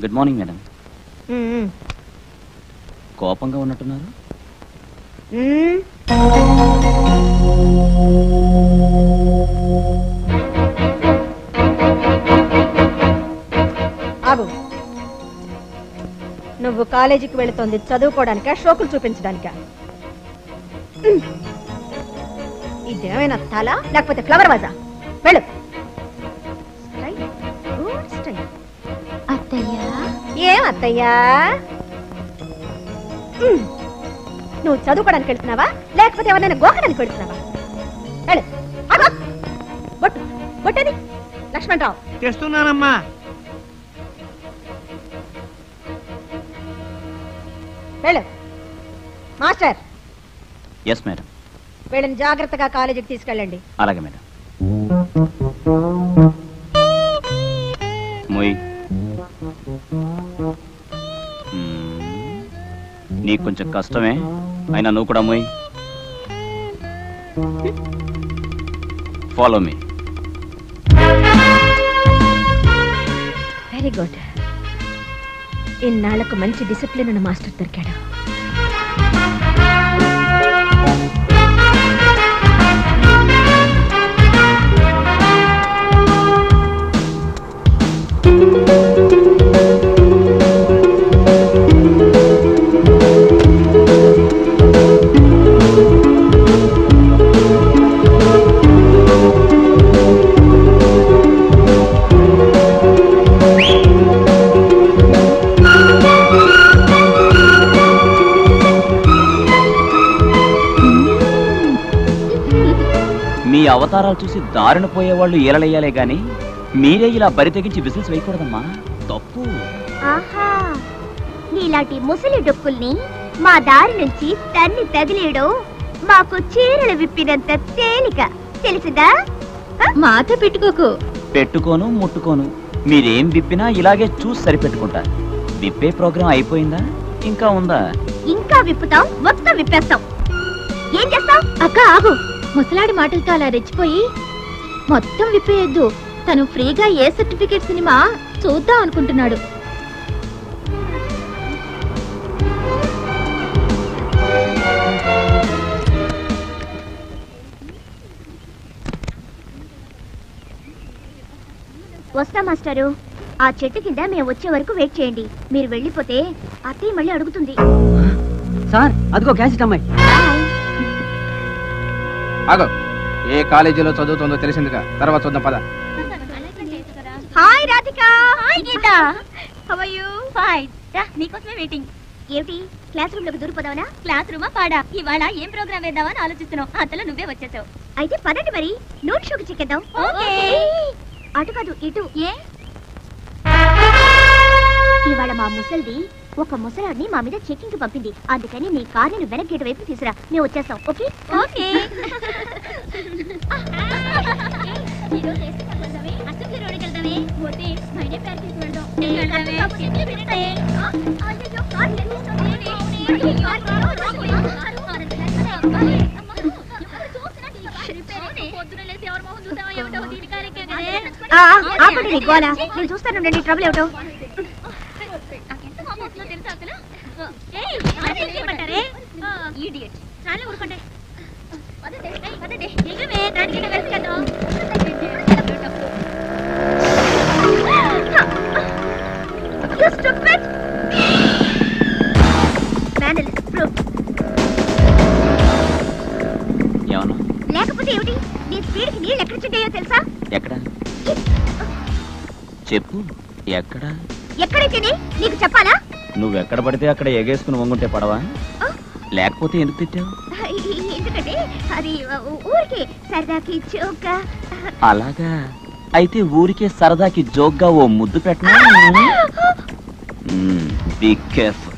Good morning madam. కోపంగా ఉన్నట్టున్నారు. ఆగు. నువ్వు కాలేజీకి వెళుతోంది చదువుకోవడానికా, షోకులు చూపించడానికా? ఇదేమైనా తల లేకపోతే ఫ్లవర్ వాజా? వెళ్ళు. అత్తయ్యా, ఏం అత్తయ్యా? నువ్వు చదువుకోవడానికి వెళ్తున్నావా లేకపోతే ఎవరైనా గోకడానికి వెళ్తున్నావా? వెళ్ళు. బొట్టు బొట్టని లక్ష్మణరావు తెస్తున్నానమ్మా. వెళ్ళు. మాస్టర్. Yes madam. వీళ్ళని జాగ్రత్తగా కాలేజీకి తీసుకెళ్ళండి. అలాగే మేడం. మొయ్, నీకు కొంచెం కష్టమే, అయినా నువ్వు కూడా మొయ్. Follow me. Very good. ఇన్నాళ్లకు మంచి డిసిప్లిన్ ఉన్న మాస్టర్ దొరికాడు. మీ అవతారాలు చూసి దారిన పోయేవాళ్ళు ఏలలేయాలే గాని మీరే ఇలా బరి తెగించి విసిల్స్ వేయకూడదమ్మా, తప్పు. ఆహా, నీలాంటి ముసలి డొక్కుల్ని మా దారి నుంచి తన్ని తగిలేయడం మాకు చీరలు విప్పినంత తేలిక, తెలిసిందా? మాట పెట్టుకోకు. పెట్టుకోను ముట్టుకోను, మీరేం విప్పినా ఇలాగే చూసి సరిపెట్టుకుంటా. విప్పే ప్రోగ్రాం అయిపోయిందా, ఇంకా ఉందా? ఇంకా విప్పుతాం, మొత్తం విప్పేస్తాం. ఏం చేస్తాం? అక్క ఆగు. ముసలాడి మాటలతో అలా రెచ్చిపోయి మొత్తం విప్పేయద్దు. తను ఫ్రీగా ఏ సర్టిఫికేట్ సినిమా చూద్దాం అనుకుంటున్నాడు. వస్తా మాస్టారు. ఆ చెట్టు కింద మేము వచ్చే వరకు వెయిట్ చేయండి. మీరు వెళ్ళిపోతే అత్తయ్య మళ్ళీ అడుగుతుంది. సార్, అదిగో క్యాసెట్ అమ్మాయి. ఆగో, ఏ కాలేజీలో చదువుతుందో తెలిసిందిగా, తర్వాత చూద్దాం పద. Hi Radhika. Hi Geetha. How are you? Fine. రా, నీకోసమే వెయిటింగ్. ఏమిటి, క్లాస్ రూమ్ లోకి దూరిపోదావనా? క్లాస్ రూమా పాడా? ఇవాళ ఏం ప్రోగ్రామ్ వేద్దామని ఆలోచిస్తున్నావు. అంతలో నువ్వే వచ్చేసావు. అయితే పదండి మరి, నోట్ షోకి చెక్కేద్దాం. ఓకే. అటు కాదు, ఇటు. ఏ? ఇవాళ మా ముసల్ది ఒక ముసలాడిని మా మీద చెక్కింగ్ పంపింది. అందుకని నీ కార్ని వెనక్ గేట్ వైపు తీసురా, మేము వచ్చేస్తాం. ఓకే? ఓకే. నేను చూస్తాను, ట్రబుల్ ఏమిటో. లేకపోతే ఏమిటి, నీ స్పీడ్కి నీళ్ళు ఎక్కడ చుట్టాయో తెలుసా? ఎక్కడ చెప్పు. ఎక్కడ? ఎక్కడైతే నీకు చెప్పాలా? నువ్వెక్కడ పడితే అక్కడ ఎగేసుకుని వంగుంటే పడవా? లేకపోతే ఎందుకు తిట్టావు? ఎందుకంటే అది ఊరికే సరదాకి జోక్గా. అలాగా, అయితే ఊరికే సరదాకి జోక్గా ఓ ముద్దు పెట్టనా? Be careful.